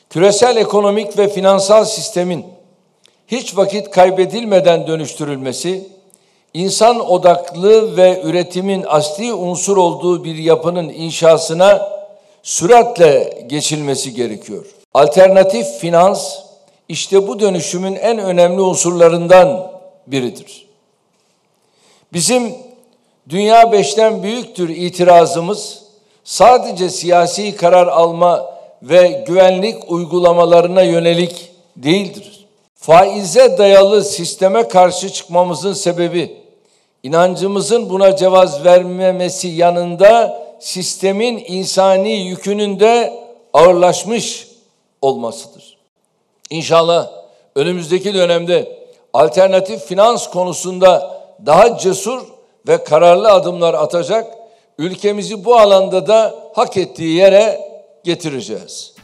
Küresel ekonomik ve finansal sistemin hiç vakit kaybedilmeden dönüştürülmesi, insan odaklı ve üretimin asli unsur olduğu bir yapının inşasına süratle geçilmesi gerekiyor. Alternatif finans, işte bu dönüşümün en önemli unsurlarından biridir. Bizim dünya 5'ten büyüktür itirazımız, sadece siyasi karar alma ve güvenlik uygulamalarına yönelik değildir. Faize dayalı sisteme karşı çıkmamızın sebebi, inancımızın buna cevaz vermemesi yanında sistemin insani yükünün de ağırlaşmış olmasıdır. İnşallah önümüzdeki dönemde alternatif finans konusunda daha cesur ve kararlı adımlar atacak, ülkemizi bu alanda da hak ettiği yere getireceğiz.